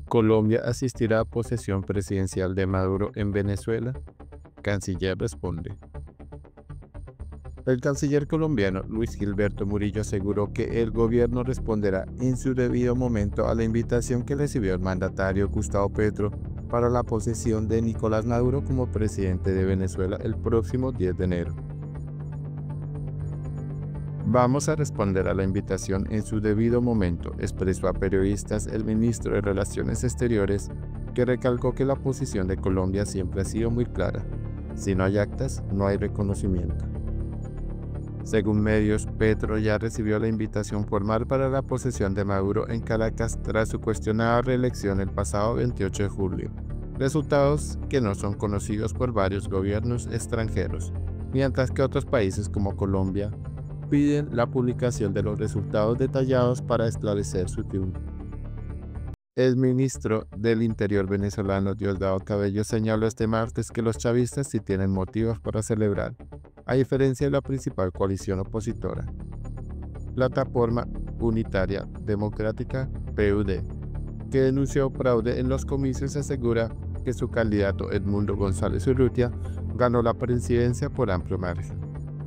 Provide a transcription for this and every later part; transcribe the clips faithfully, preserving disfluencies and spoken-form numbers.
¿Colombia asistirá a posesión presidencial de Maduro en Venezuela? Canciller responde. El canciller colombiano Luis Gilberto Murillo aseguró que el gobierno responderá en su debido momento a la invitación que recibió el mandatario Gustavo Petro para la posesión de Nicolás Maduro como presidente de Venezuela el próximo diez de enero. Vamos a responder a la invitación en su debido momento, expresó a periodistas el ministro de Relaciones Exteriores, que recalcó que la posición de Colombia siempre ha sido muy clara: si no hay actas, no hay reconocimiento. Según medios, Petro ya recibió la invitación formal para la posesión de Maduro en Caracas tras su cuestionada reelección el pasado veintiocho de julio, resultados que no son conocidos por varios gobiernos extranjeros, mientras que otros países como Colombia piden la publicación de los resultados detallados para esclarecer su triunfo. El ministro del Interior venezolano Diosdado Cabello señaló este martes que los chavistas sí tienen motivos para celebrar, a diferencia de la principal coalición opositora, Plataforma Unitaria Democrática P U D, que denunció fraude en los comicios y asegura que su candidato Edmundo González Urrutia ganó la presidencia por amplio margen.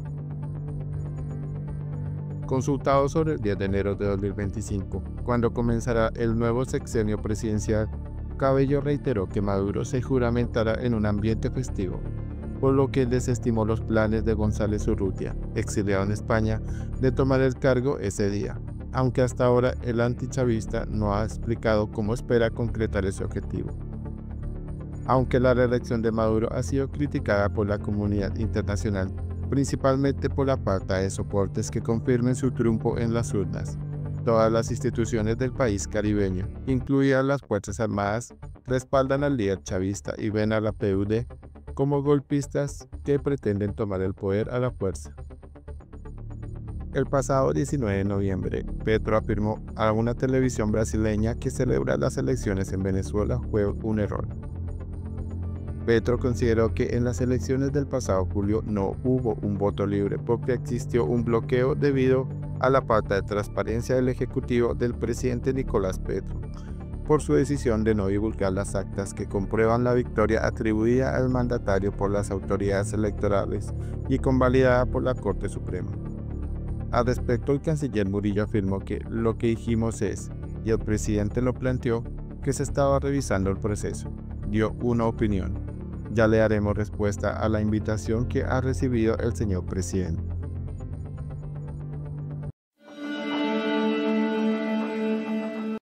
Consultado sobre el diez de enero de dos mil veinticinco, cuando comenzará el nuevo sexenio presidencial, Cabello reiteró que Maduro se juramentará en un ambiente festivo, por lo que desestimó los planes de González Urrutia, exiliado en España, de tomar el cargo ese día, aunque hasta ahora el antichavista no ha explicado cómo espera concretar ese objetivo. Aunque la reelección de Maduro ha sido criticada por la comunidad internacional, principalmente por la falta de soportes que confirmen su triunfo en las urnas, todas las instituciones del país caribeño, incluidas las Fuerzas Armadas, respaldan al líder chavista y ven a la P U D como golpistas que pretenden tomar el poder a la fuerza. El pasado diecinueve de noviembre, Petro afirmó a una televisión brasileña que celebrar las elecciones en Venezuela fue un error. Petro consideró que en las elecciones del pasado julio no hubo un voto libre porque existió un bloqueo debido a la falta de transparencia del ejecutivo del presidente Nicolás Petro, por su decisión de no divulgar las actas que comprueban la victoria atribuida al mandatario por las autoridades electorales y convalidada por la Corte Suprema. Al respecto, el canciller Murillo afirmó que lo que dijimos es, y el presidente lo planteó, que se estaba revisando el proceso. Dio una opinión. Ya le haremos respuesta a la invitación que ha recibido el señor presidente.